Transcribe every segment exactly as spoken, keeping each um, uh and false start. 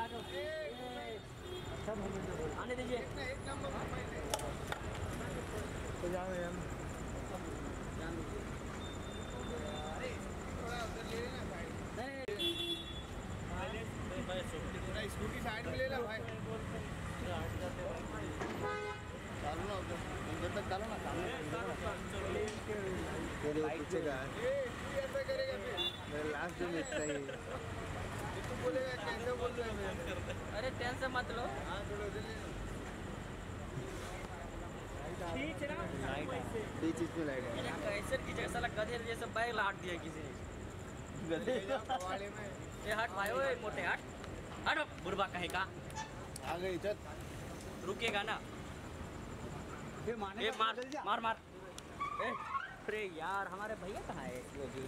अच्छा आने दीजिए। तो जाओ यार, जान दीजिए। अरे थोड़ा उधर ले लेना साइड। नहीं स्कूटी साइड में ले ला भाई। चालू ना उधर उधर तक चालू ना, सामने तेरे पीछे का है। ऐसा करेगा फिर मेरा लास्ट जो मिलता है तू बोलेगा कैसे बोल रहे हैं। अरे टेंशन मत लो। हाँ थोड़ा उधर ले लो। ठीक है ना, लाइट ये चीज में लाइट है। कैसे की जैसा लग गधे जैसा बैग लाट दिया किसी ने गधे वाले में। ये हट भाई, ओए मोटे हट हट बुढ़वा कहे का आ गई इज्जत। रुकेगा ना ये मार मार मार। अरे यार हमारे भैया कहाँ है वो जी।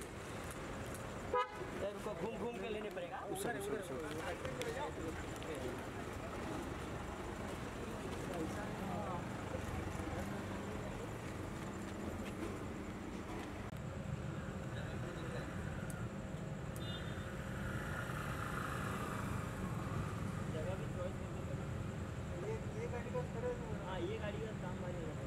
उनको घूम घूम के लेने पड़ेगा। उधर उधर जगह भी चॉइस ये ये गाड़ी का करे। हाँ ये गाड़ी का काम वाली है।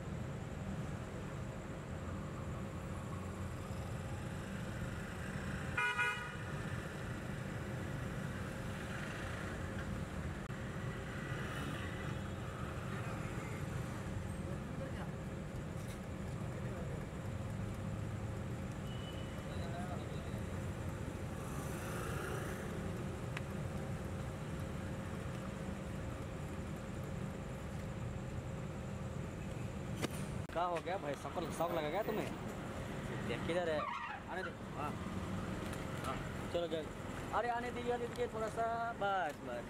क्या हो गया भाई, शौक शौक लगा गया तुम्हें? देख किधर है, आने दे। हाँ हाँ चलो जल्द। अरे आने दीजिए आने दीजिए थोड़ा सा, बस बस।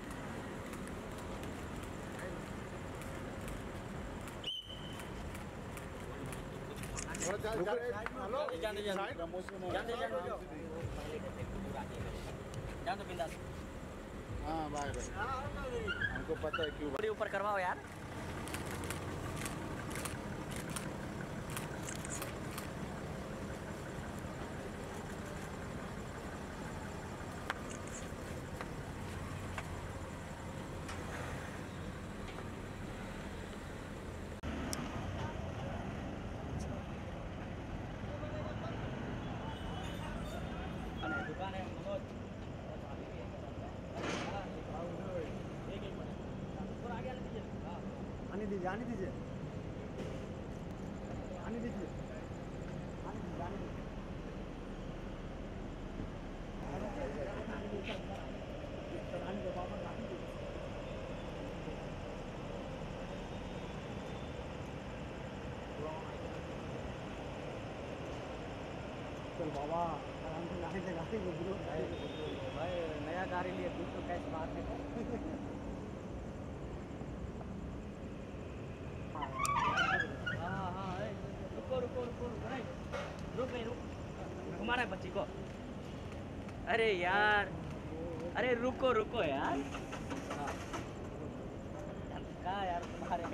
जान दे जान दे जान दो बिंदास। हाँ बाय बाय, हमको पता है क्यों। ऊपर करवाओ यार। दुकान है मनोज, एक एक मिनट और आगे आने दीजिए। हाँ आने दीजिए आने दीजिए आने दीजिए आने दीजिए आने दीजिए। चल बाबा आराम से गाड़ी लगा के भाई, नया गाड़ी लिए कुछ तो कैश बात है। हाँ हाँ रुको रुको रुको रुक नहीं रुक, घुमाना है बच्ची को। अरे यार अरे रुको रुको यार। क्या यार तुम्हारे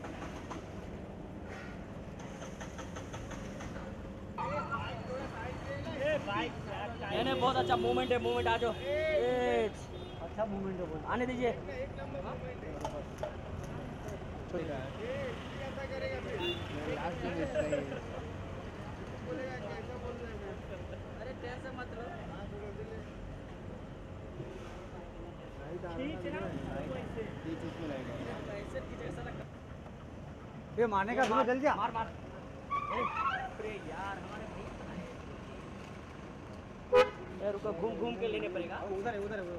यार बहुत अच्छा मूवमेंट है, मूवमेंट आ जाओ। अच्छा मूवमेंट है, आने दीजिए। अरे टेंशन मत लो। ये मारने का जल्दी मार मार। अरे यार हमारे यार रुको, घूम घूम के लेने पड़ेगा। उधर है उधर है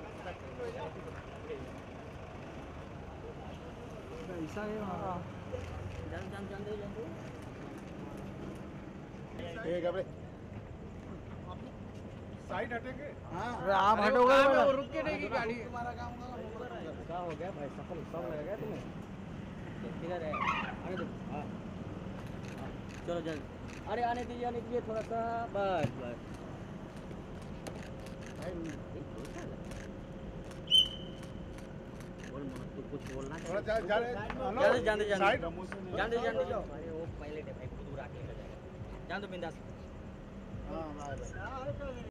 ऐसा है। हाँ जान जान जान दे जान दे। ठीक है भाई साइड हटेंगे। हाँ आप हटोगे तो रुक के रहेगी गाड़ी। तुम्हारा काम क्या हो गया भाई, सफल सब लग गया तुम्हें? किधर है, आने दो। हाँ चलो जल्द। अरे आने दीजिए आने दीजिए थोड़ा सा, बस बस। बोल तू कुछ बोलना चाहिए। जान दे जान दे जान दे जान दे जाओ। अरे वो पायलट है भाई, खुद उड़ा के जान दो बिंदास। हाँ